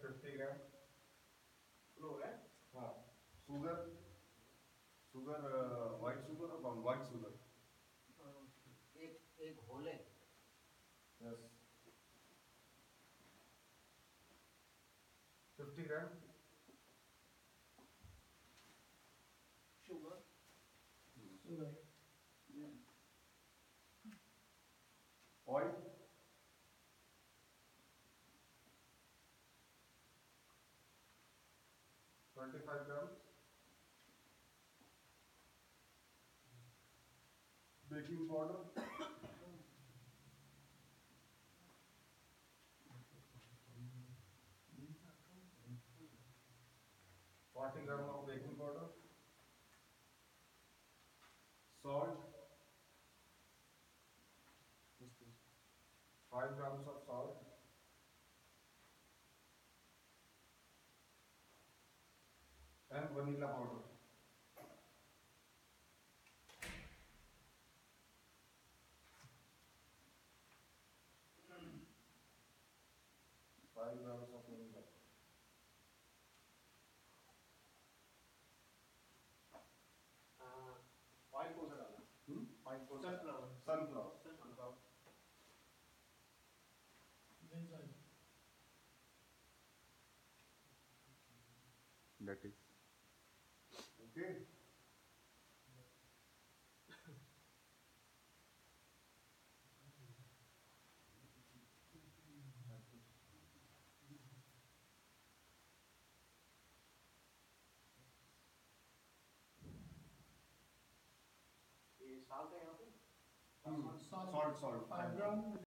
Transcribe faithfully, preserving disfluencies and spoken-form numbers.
Fifty gram flour है। हाँ sugar sugar white sugar और ब्राउन वाइट शुगर एक एक होल है। Yes fifty gram sugar sugar oil twenty five gram baking powder forty gram of baking powder, salt, five grams of salt, and vanilla powder. Five grams of vanilla powder. Oil कौन सा डालना? Hmm? Oil कौन सा? Sunflower Sunflower. Sunflower. Means oil. That is Okay. ये salt है यहाँ पे? Hmm. Salt. Salt, salt. Five gram